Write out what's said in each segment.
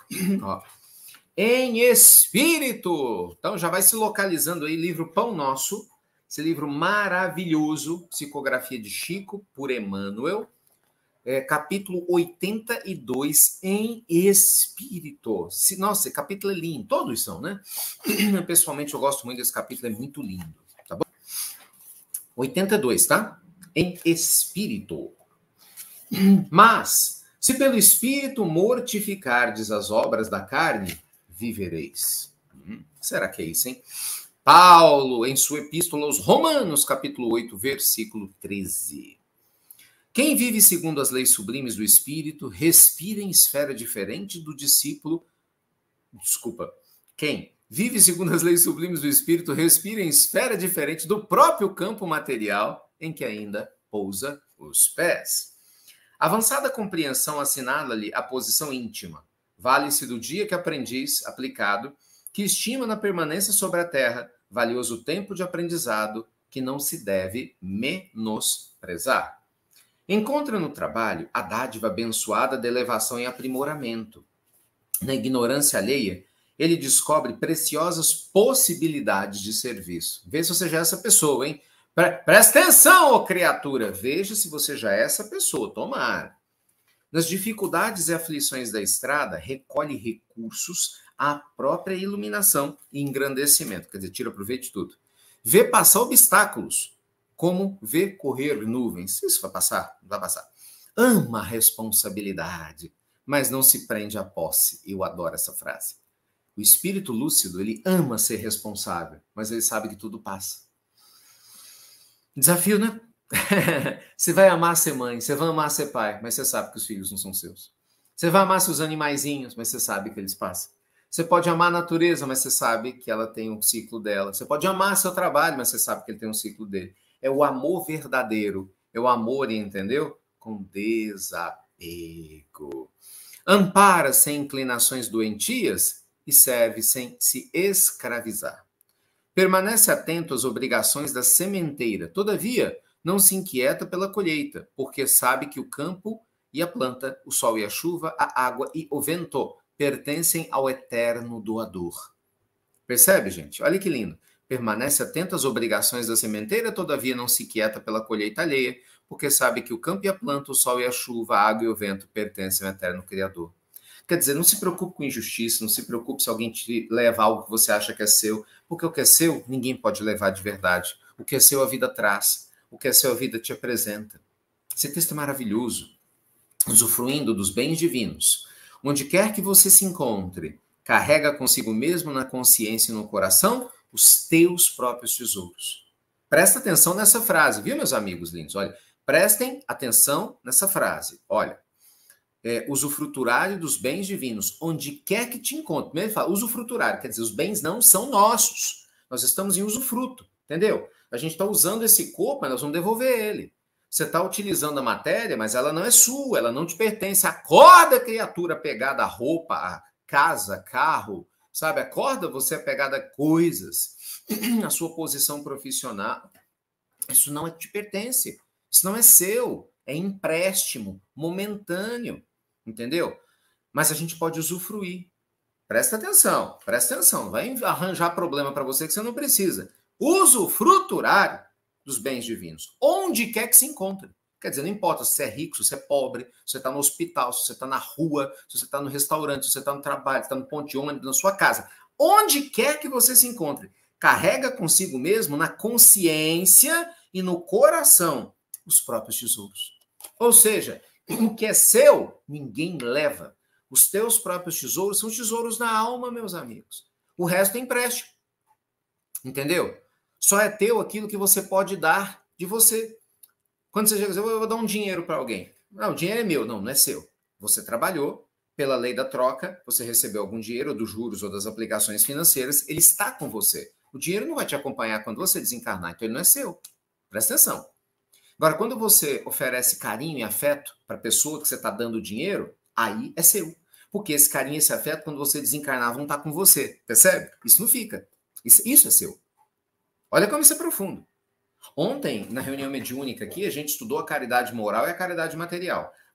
Ó. Em espírito. Então já vai se localizando aí, livro Pão Nosso, esse livro maravilhoso, psicografia de Chico, por Emmanuel, capítulo 82, em espírito. Nossa, esse capítulo é lindo, todos são, né? Pessoalmente eu gosto muito desse capítulo, é muito lindo, tá bom? 82, tá? Em espírito. Mas, se pelo espírito mortificardes as obras da carne, vivereis. Será que é isso, hein? Paulo, em sua epístola aos Romanos, capítulo 8, versículo 13. Quem vive segundo as leis sublimes do espírito, respira em esfera diferente do discípulo. Desculpa. Quem vive segundo as leis sublimes do espírito, respira em esfera diferente do próprio campo material em que ainda pousa os pés. Avançada compreensão assinala-lhe a posição íntima. Vale-se do dia que aprendiz, aplicado, que estima na permanência sobre a terra, valioso tempo de aprendizado que não se deve menosprezar. Encontra no trabalho a dádiva abençoada da elevação e aprimoramento. Na ignorância alheia, ele descobre preciosas possibilidades de serviço. Vê se você já é essa pessoa, hein? Presta atenção, ô criatura! Veja se você já é essa pessoa, tomara. Nas dificuldades e aflições da estrada, recolhe recursos à própria iluminação e engrandecimento. Quer dizer, tira proveito de tudo. Vê passar obstáculos, como vê correr nuvens. Isso vai passar? Vai passar. Ama a responsabilidade, mas não se prende à posse. Eu adoro essa frase. O espírito lúcido, ele ama ser responsável, mas ele sabe que tudo passa. Desafio, né? Você vai amar ser mãe, você vai amar ser pai, mas você sabe que os filhos não são seus. Você vai amar seus animaizinhos, mas você sabe que eles passam. Você pode amar a natureza, mas você sabe que ela tem um ciclo dela. Você pode amar seu trabalho, mas você sabe que ele tem um ciclo dele. É o amor verdadeiro. É o amor, entendeu? Com desapego. Ampara sem inclinações doentias e serve sem se escravizar. Permanece atento às obrigações da sementeira. Todavia, não se inquieta pela colheita, porque sabe que o campo e a planta, o sol e a chuva, a água e o vento pertencem ao eterno doador. Percebe, gente? Olha que lindo. Permanece atento às obrigações da sementeira, todavia não se inquieta pela colheita alheia, porque sabe que o campo e a planta, o sol e a chuva, a água e o vento pertencem ao eterno Criador. Quer dizer, não se preocupe com injustiça, não se preocupe se alguém te leva algo que você acha que é seu, porque o que é seu, ninguém pode levar de verdade. O que é seu, a vida traz. O que é seu, a vida te apresenta. Esse texto é maravilhoso. Usufruindo dos bens divinos. Onde quer que você se encontre, carrega consigo mesmo na consciência e no coração os teus próprios tesouros. Presta atenção nessa frase, viu, meus amigos lindos? Olha, prestem atenção nessa frase. Olha, usufruturário dos bens divinos, onde quer que te encontre. Primeiro ele fala usufruturário, quer dizer, os bens não são nossos. Nós estamos em usufruto, entendeu? A gente está usando esse corpo, mas nós vamos devolver ele. Você está utilizando a matéria, mas ela não é sua, ela não te pertence. Acorda, criatura pegada a roupa, a casa, carro, sabe? Acorda, você é pegada a coisas, a sua posição profissional. Isso não te pertence, isso não é seu, é empréstimo, momentâneo, entendeu? Mas a gente pode usufruir. Presta atenção, não vai arranjar problema para você que você não precisa. Usufruturário dos bens divinos, onde quer que se encontre. Quer dizer, não importa se você é rico, se você é pobre, se você está no hospital, se você está na rua, se você está no restaurante, se você está no trabalho, se está no ponto de ônibus, na sua casa. Onde quer que você se encontre, carrega consigo mesmo na consciência e no coração os próprios tesouros. Ou seja, o que é seu, ninguém leva. Os teus próprios tesouros são tesouros da alma, meus amigos. O resto é empréstimo. Entendeu? Só é teu aquilo que você pode dar de você. Quando você chega, eu vou dar um dinheiro para alguém. Não, o dinheiro é meu. Não, não é seu. Você trabalhou, pela lei da troca, você recebeu algum dinheiro, ou dos juros, ou das aplicações financeiras, ele está com você. O dinheiro não vai te acompanhar quando você desencarnar, então ele não é seu. Presta atenção. Agora, quando você oferece carinho e afeto para a pessoa que você está dando dinheiro, aí é seu. Porque esse carinho e esse afeto, quando você desencarnar, vão estar com você. Percebe? Isso não fica. Isso é seu. Olha como isso é profundo. Ontem, na reunião mediúnica aqui, a gente estudou a caridade moral e a caridade material.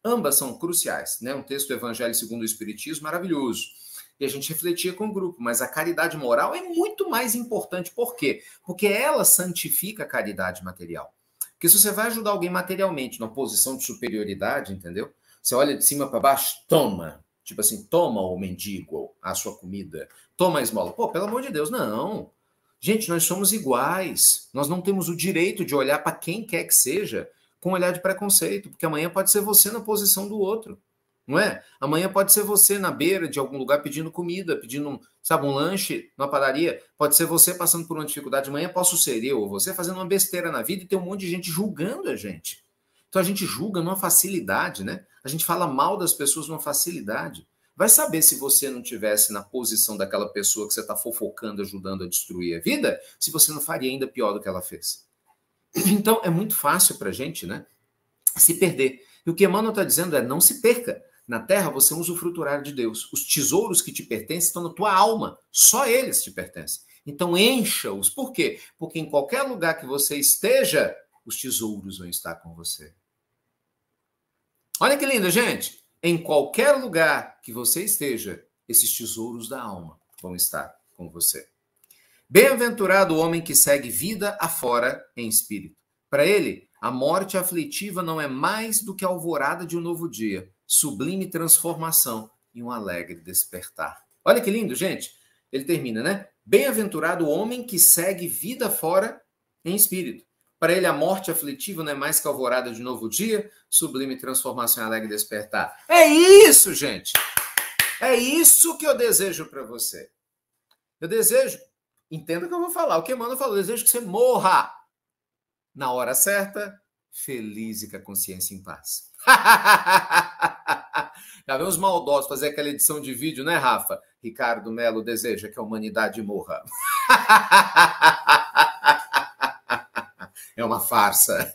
Ambas são cruciais, né? Um texto do Evangelho segundo o Espiritismo maravilhoso. E a gente refletia com o grupo, mas a caridade moral é muito mais importante. Por quê? Porque ela santifica a caridade material. Porque se você vai ajudar alguém materialmente numa posição de superioridade, entendeu? Você olha de cima para baixo, toma. Tipo assim, toma, ô mendigo, a sua comida. Toma a esmola. Pô, pelo amor de Deus, não. Gente, nós somos iguais. Nós não temos o direito de olhar para quem quer que seja com um olhar de preconceito, porque amanhã pode ser você na posição do outro, não é? Amanhã pode ser você na beira de algum lugar pedindo comida, pedindo, sabe, um lanche numa padaria. Pode ser você passando por uma dificuldade. Amanhã posso ser eu ou você fazendo uma besteira na vida e ter um monte de gente julgando a gente. Então a gente julga numa facilidade, né? A gente fala mal das pessoas numa facilidade. Vai saber se você não tivesse na posição daquela pessoa que você está fofocando, ajudando a destruir a vida, se você não faria ainda pior do que ela fez. Então, é muito fácil para a gente, né, se perder. E o que Emmanuel está dizendo é, não se perca. Na Terra, você é um usufruturário de Deus. Os tesouros que te pertencem estão na tua alma. Só eles te pertencem. Então, encha-os. Por quê? Porque em qualquer lugar que você esteja, os tesouros vão estar com você. Olha que lindo, gente. Em qualquer lugar que você esteja, esses tesouros da alma vão estar com você. Bem-aventurado o homem que segue vida afora em espírito. Para ele, a morte aflitiva não é mais do que a alvorada de um novo dia, sublime transformação e um alegre despertar. Olha que lindo, gente. Ele termina, né? Bem-aventurado o homem que segue vida fora em espírito. Para ele, a morte aflitiva não é mais que a alvorada de um novo dia, sublime transformação e alegre despertar. É isso, gente. É isso que eu desejo para você. Eu desejo, entenda o que eu vou falar. O que Emmanuel falou, eu desejo que você morra na hora certa, feliz e com a consciência em paz. Já vê os maldosos fazer aquela edição de vídeo, né, Rafa? Ricardo Melo deseja que a humanidade morra. É uma farsa.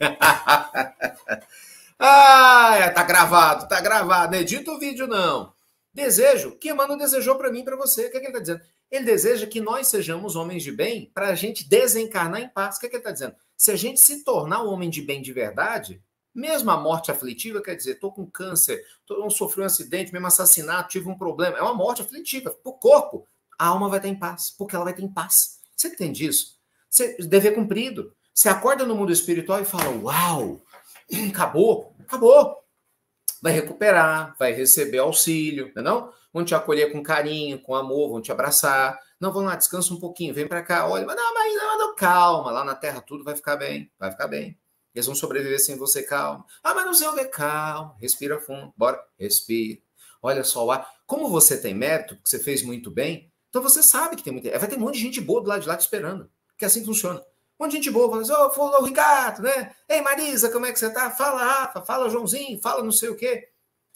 Tá gravado, tá gravado. Não edita o vídeo, não. Desejo, que Emmanuel desejou para mim e para você. O que é que ele está dizendo? Ele deseja que nós sejamos homens de bem para a gente desencarnar em paz. O que é que ele está dizendo? Se a gente se tornar um homem de bem de verdade, mesmo a morte aflitiva, quer dizer, estou com câncer, sofri um acidente, mesmo assassinato, tive um problema, é uma morte aflitiva. Para o corpo, a alma vai estar em paz, porque ela vai estar em paz. Você entende isso? Dever cumprido. Você acorda no mundo espiritual e fala, uau, acabou, acabou. Vai recuperar, vai receber auxílio, não? Vão te acolher com carinho, com amor, vão te abraçar. Não, vão lá, descansa um pouquinho, vem para cá, olha, mas não, calma, lá na Terra tudo vai ficar bem, vai ficar bem. Eles vão sobreviver sem você, calma. Mas não sei o que, calma, respira fundo, bora, respira. Olha só o ar. Como você tem mérito, porque você fez muito bem, então você sabe que tem muito. Vai ter um monte de gente boa do lado de lá te esperando, porque assim funciona. Um monte de gente boa, fala assim, ô, Ricardo, né? Ei, Marisa, como é que você tá? Fala, Rafa, fala, Joãozinho, fala não sei o quê.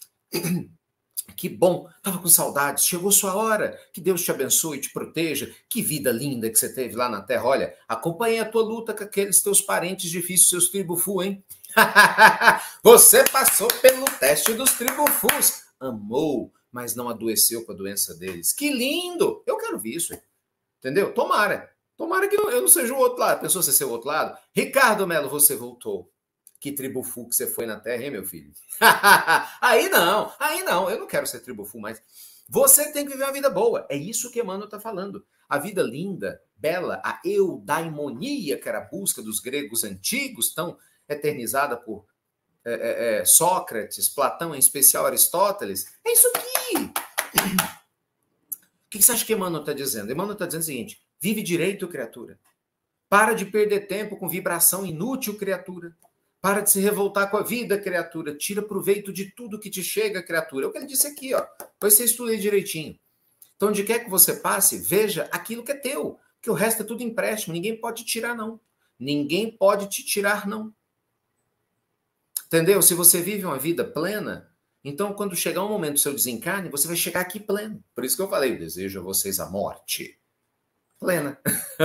Que bom, tava com saudades, chegou sua hora, que Deus te abençoe, te proteja, que vida linda que você teve lá na Terra, olha, acompanhei a tua luta com aqueles teus parentes difíceis, seus tribufu, hein? Você passou pelo teste dos tribufus, amou, mas não adoeceu com a doença deles, que lindo, eu quero ver isso, entendeu? Tomara que eu não seja o outro lado, pensou você ser o outro lado? Ricardo Melo, você voltou. Que tribufu que você foi na Terra, hein, meu filho? Aí não, eu não quero ser tribufu mais. Você tem que viver uma vida boa. É isso que Emmanuel está falando. A vida linda, bela, a eudaimonia, que era a busca dos gregos antigos, tão eternizada por Sócrates, Platão, em especial Aristóteles. É isso aqui. O que você acha que Emmanuel está dizendo? Emmanuel está dizendo o seguinte, vive direito, criatura. Para de perder tempo com vibração inútil, criatura. Para de se revoltar com a vida, criatura. Tira proveito de tudo que te chega, criatura. É o que ele disse aqui, ó. Depois você estuda direitinho. Então, onde quer que você passe, veja aquilo que é teu. Que o resto é tudo empréstimo. Ninguém pode te tirar, não. Ninguém pode te tirar, não. Entendeu? Se você vive uma vida plena, então, quando chegar um momento do seu desencarne, você vai chegar aqui pleno. Por isso que eu falei, eu desejo a vocês a morte plena.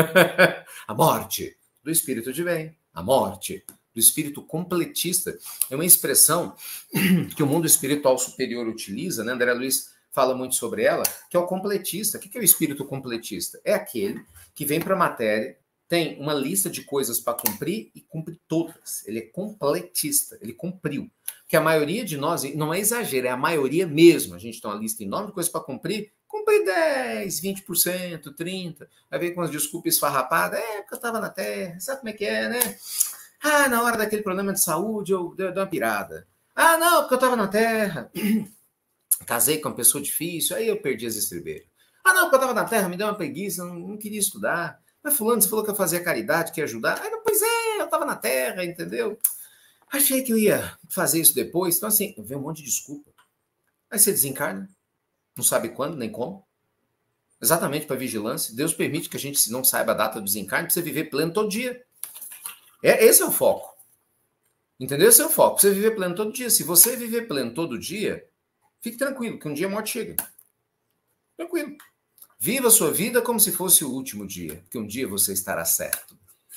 A morte do espírito de bem. A morte do espírito completista. É uma expressão que o mundo espiritual superior utiliza, né? André Luiz fala muito sobre ela, que é o completista. O que é o espírito completista? É aquele que vem para a matéria, tem uma lista de coisas para cumprir e cumpre todas. Ele é completista, ele cumpriu. Porque a maioria de nós, não é exagero, é a maioria mesmo. A gente tem uma lista enorme de coisas para cumprir, cumpre 10, 20%, 30%. Vai ver com as desculpas esfarrapadas, porque eu estava na Terra, sabe como é que é, né? Ah, na hora daquele problema de saúde eu dei uma pirada. Ah, não, porque eu estava na Terra. Casei com uma pessoa difícil, aí eu perdi as estribeiras. Ah, não, porque eu estava na Terra, me deu uma preguiça, não queria estudar. Mas fulano, você falou que eu fazia caridade, que ia ajudar. Ah, pois é, eu estava na Terra, entendeu? Achei que eu ia fazer isso depois. Então, assim, vem um monte de desculpa. Aí você desencarna, não sabe quando, nem como. Exatamente para vigilância. Deus permite que a gente não saiba a data do desencarne, para você viver pleno todo dia. Esse é o foco. Entendeu? Esse é o foco. Você viver pleno todo dia. Se você viver pleno todo dia, fique tranquilo, que um dia a morte chega. Tranquilo. Viva a sua vida como se fosse o último dia, que um dia você estará certo.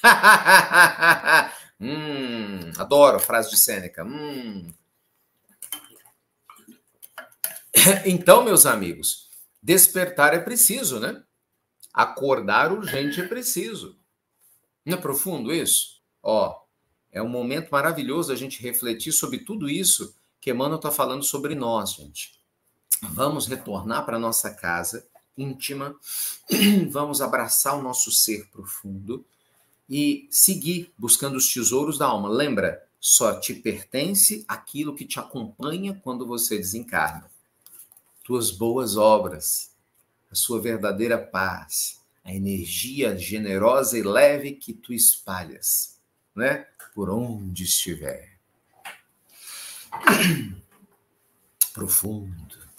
Adoro a frase de Sêneca. Então, meus amigos, despertar é preciso, né? Acordar urgente é preciso. Não é profundo isso? É um momento maravilhoso a gente refletir sobre tudo isso que Emmanuel está falando sobre nós, gente. Vamos retornar para a nossa casa íntima, vamos abraçar o nosso ser profundo e seguir buscando os tesouros da alma. Lembra, só te pertence aquilo que te acompanha quando você desencarna. Tuas boas obras, a sua verdadeira paz, a energia generosa e leve que tu espalhas, né? Por onde estiver. Profundo.